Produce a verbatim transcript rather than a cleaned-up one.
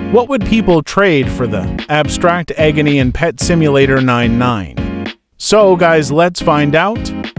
What would people trade for the Abstract Agony and Pet Simulator ninety-nine? So guys, let's find out.